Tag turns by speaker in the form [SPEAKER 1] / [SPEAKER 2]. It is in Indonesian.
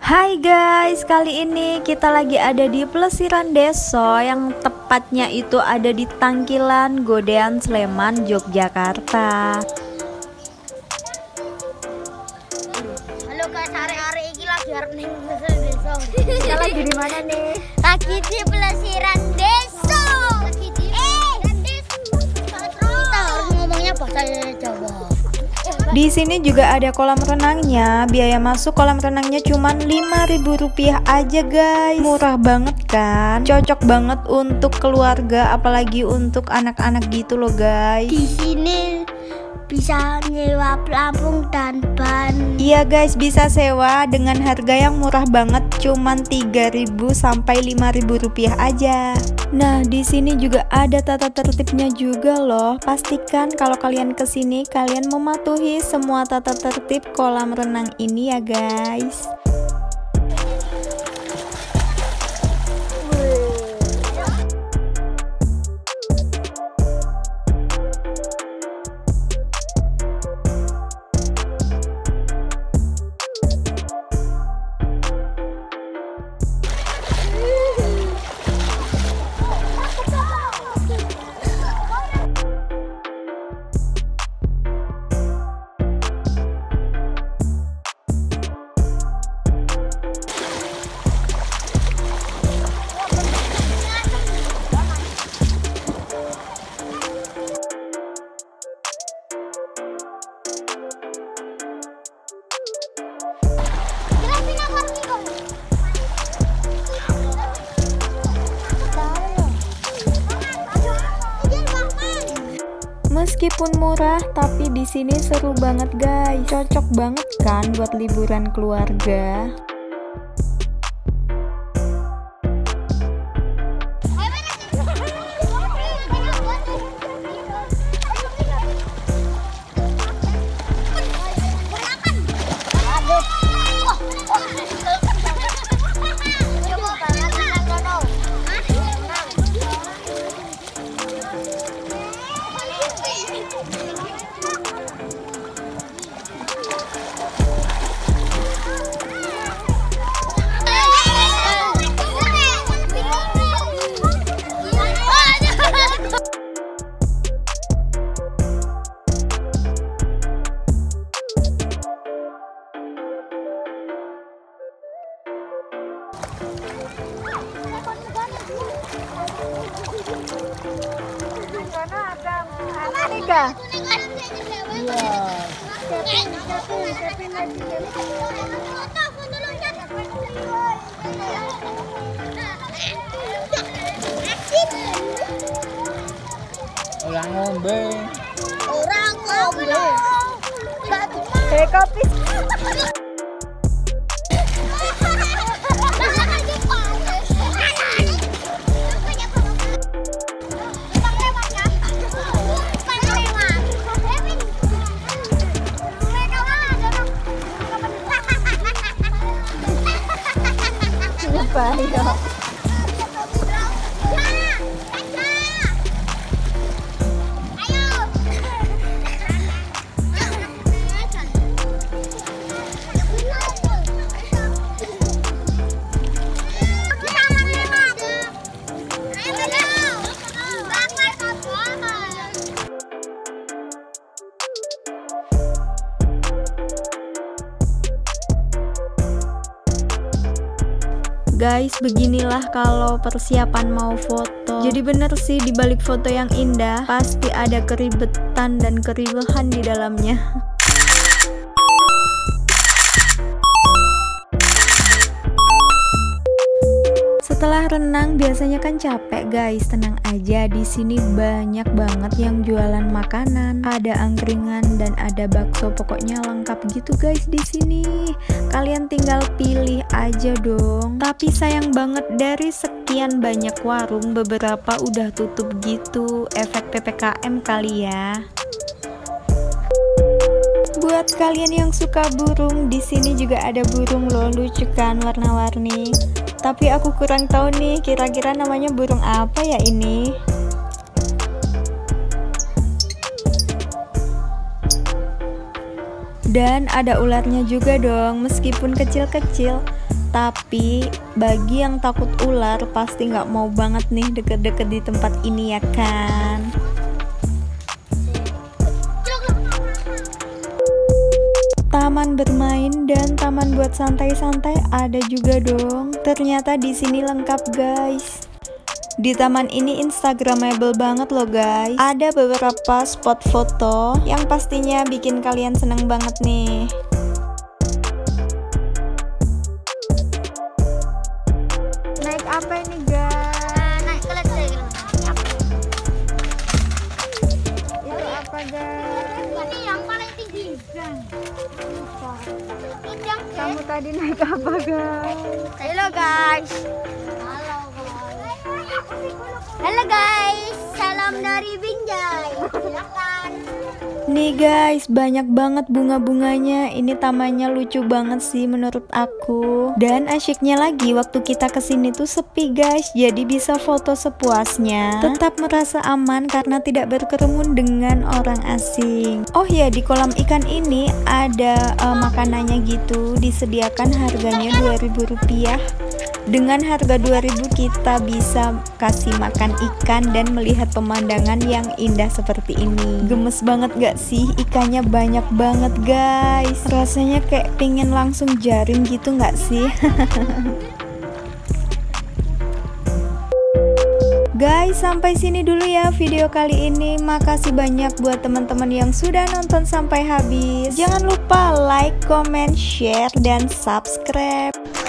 [SPEAKER 1] Hai guys, kali ini kita lagi ada di Plesiran Deso yang tepatnya itu ada di Tangkilan Godean Sleman, Yogyakarta.
[SPEAKER 2] Halo guys, hari-hari ini lagi arep ning Plesiran Deso.
[SPEAKER 1] Kita lagi di mana nih?
[SPEAKER 2] Lagi di Plesiran Deso. Lagi di Plesiran Deso. Kita harus ngomongnya bahasa Jawa.
[SPEAKER 1] Di sini juga ada kolam renangnya. Biaya masuk kolam renangnya cuma Rp5.000 aja guys. Murah banget kan? Cocok banget untuk keluarga, apalagi untuk anak-anak gitu loh guys.
[SPEAKER 2] Di sini bisa nyewa pelampung dan ban.
[SPEAKER 1] Iya guys, bisa sewa dengan harga yang murah banget, cuman Rp3.000 sampai Rp5.000 aja. Nah, di sini juga ada tata tertibnya juga loh. Pastikan kalau kalian kesini kalian mematuhi semua tata tertib kolam renang ini ya guys. Meskipun murah, tapi di sini seru banget guys. Cocok banget kan buat liburan keluarga. Nika.
[SPEAKER 3] Orang ngombe.
[SPEAKER 2] Orang ngombe.
[SPEAKER 1] Kopi. Bahaya. Guys, beginilah kalau persiapan mau foto. Jadi bener sih, di balik foto yang indah pasti ada keribetan dan keriuhan di dalamnya. Setelah renang biasanya kan capek guys, tenang aja, di sini banyak banget yang jualan makanan, ada angkringan dan ada bakso, pokoknya lengkap gitu guys di sini. Kalian tinggal pilih aja dong. Tapi sayang banget dari sekian banyak warung beberapa udah tutup gitu, efek PPKM kali ya. Buat kalian yang suka burung, di sini juga ada burung loh, lucu kan, warna-warni. Tapi aku kurang tahu nih, kira-kira namanya burung apa ya ini? Dan ada ularnya juga dong, meskipun kecil-kecil. Tapi bagi yang takut ular pasti nggak mau banget nih deket-deket di tempat ini ya kan. Taman bermain dan taman buat santai-santai ada juga dong. Ternyata di sini lengkap guys. Di taman ini instagramable banget loh guys. Ada beberapa spot foto yang pastinya bikin kalian seneng banget nih. Naik apa ini guys?
[SPEAKER 2] Naik kelas lagi.
[SPEAKER 1] Itu apa guys?
[SPEAKER 2] Ini yang paling tinggi.
[SPEAKER 1] Kamu tadi naik apa guys?
[SPEAKER 2] Halo guys. Halo guys, salam dari Binjai. Silakan.
[SPEAKER 1] Nih guys, banyak banget bunga-bunganya. Ini tamannya lucu banget sih menurut aku. Dan asyiknya lagi waktu kita kesini tuh sepi guys, jadi bisa foto sepuasnya. Tetap merasa aman karena tidak berkerumun dengan orang asing. Oh ya, di kolam ikan ini ada makanannya gitu, disediakan harganya Rp2.000. Dengan harga 2.000 kita bisa kasih makan ikan dan melihat pemandangan yang indah seperti ini. Gemes banget gak sih? Ikannya banyak banget guys. Rasanya kayak pengen langsung jaring gitu gak sih? Guys, sampai sini dulu ya video kali ini. Makasih banyak buat teman-teman yang sudah nonton sampai habis. Jangan lupa like, comment, share, dan subscribe.